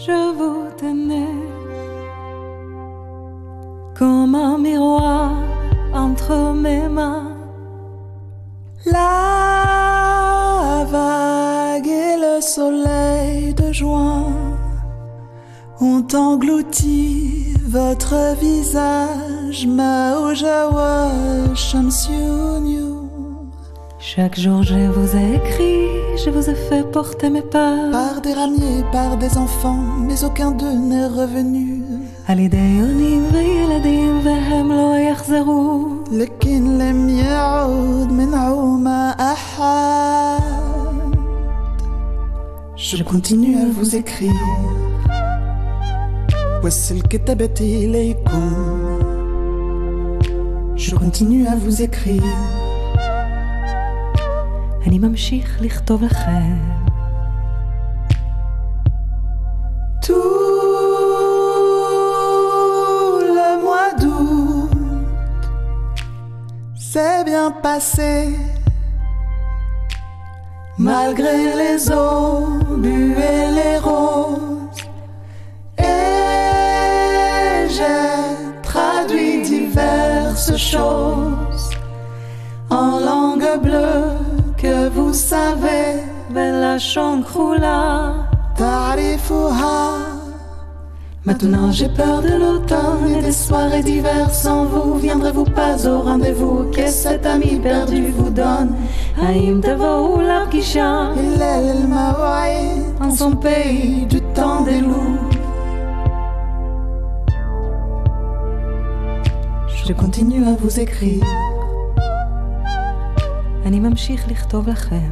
je vous tenais comme un miroir entre mes mains. La vague et le soleil de juin ont englouti votre visage, Maujawa Shamsiunyu. Chaque jour je vous ai écrit, je vous ai fait porter mes pas Par des ramiers, par des enfants, mais aucun d'eux n'est revenu. על ידי יונים וילדים והם לא יחזרו. لكن لم يعود منه ما أحد. Je continue à vous écrire. وصل كتابتي إليكم. Je continue à vous écrire. אני ממשיך לכתוב לכם. C'est bien passé, malgré les obus et les roses. Et j'ai traduit diverses choses en langue bleue que vous savez. בלשון כחולה. تعرفوها. Maintenant j'ai peur de l'automne et des soirées d'hiver sans vous. Viendrez-vous pas au rendez-vous que cet ami perdu vous donne? האם תבואו לפגישה? הלל אל-מוואעיד, en son pays du temps des loups. Je continue à vous écrire. אני ממשיך לכתוב לכם.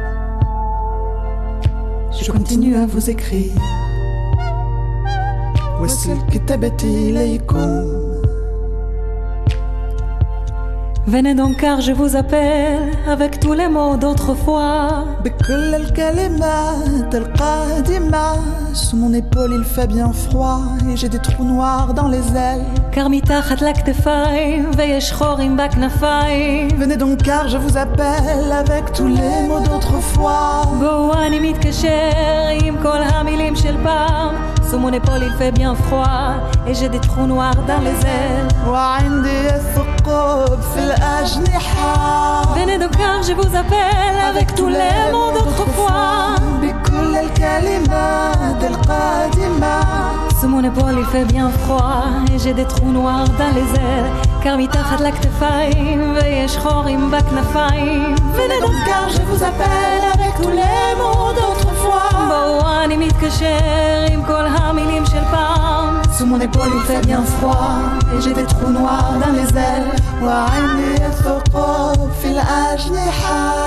Je continue à vous écrire. وصل كتابتي إليكم. Venez donc car je vous appelle avec tous les mots d'autrefois. بكل الكلمات القادمة. Sous mon épaule il fait bien froid et j'ai des trous noirs dans les ailes. car מתחת לכתפיים ויש חורים בכנפיים. Venez donc car je vous appelle avec tous les mots d'autrefois. בואו אני מתקשר עם כל המילים של פעם. Sous mon épaule il fait bien froid et j'ai des trous noirs dans les ailes. وعندي الثقوب في الأجنحة. Venez donc car je vous appelle avec tous les mots d'autrefois. بكل الكلمات القادمة. Sous mon épaule il fait bien froid et j'ai des trous noirs dans les ailes. car מתחת לכתפיים ויש חורים בכנפיים. Venez donc car je vous appelle avec tous les mots d'autrefois. בואו אני מתקשר עם כל המילים של פעם. Sous mon épaule il fait bien froid et j'ai des trous noirs dans les ailes. وعندي الثقوب في الأجنحة.